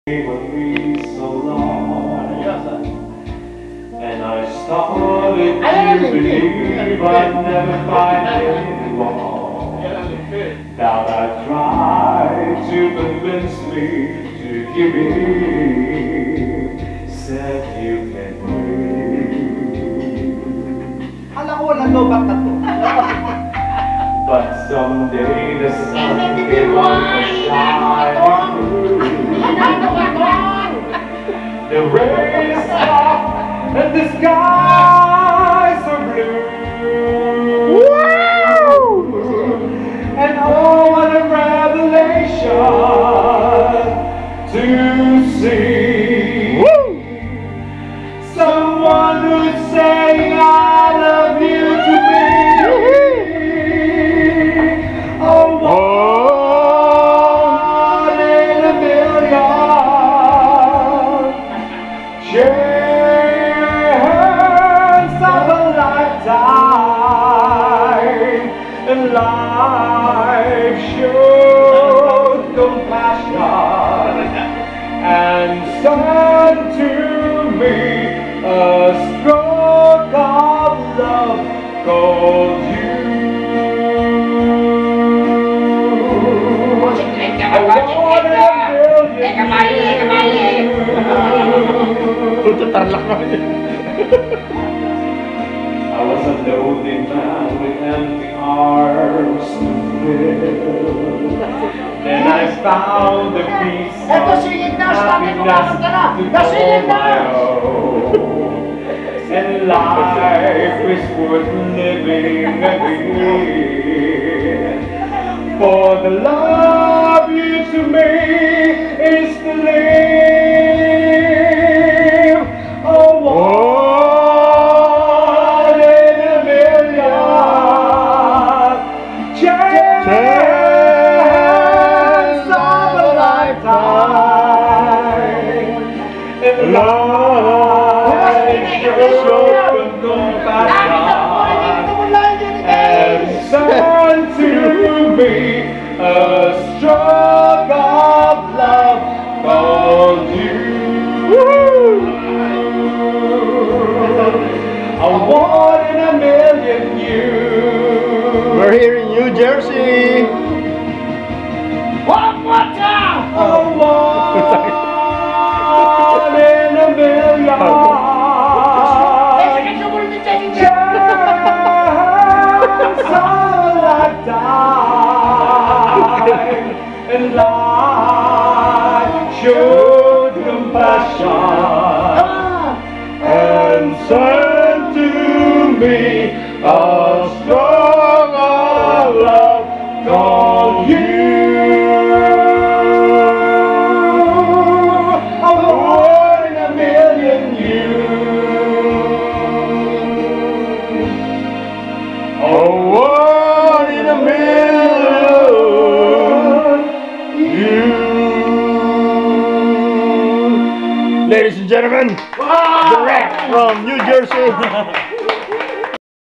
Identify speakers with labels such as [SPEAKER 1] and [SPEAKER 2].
[SPEAKER 1] with me so long, and I started to believe I'd never find anyone. Now I try to convince me to give in, said you can wait.
[SPEAKER 2] Alam ko walang lobak na to.
[SPEAKER 1] But someday the sun will shine. The rain is soft and the skies are blue.
[SPEAKER 2] Wow!
[SPEAKER 1] And oh, what a revelation to see.
[SPEAKER 2] Woo!
[SPEAKER 1] Someone who's saying I love you to me. Oh, one in a million chance of a lifetime, and life showed compassion and sent to me a stroke of love called you. I was a lonely man with empty arms to fill. Then I found the peace of happiness to call my own. And life is worth living again. For the love you to me is to live. Oh, one in a million chance of a lifetime. And life showed compassion and sent to me a stroke of love called you. A one in a million you.
[SPEAKER 2] We're here in New Jersey.
[SPEAKER 3] One more time!
[SPEAKER 1] A one in a million. Chance of a lifetime, and life showed compassion and sent to me a strong of love called you. A one in a million you. A one in a million you.
[SPEAKER 2] Ladies and gentlemen, direct from New Jersey.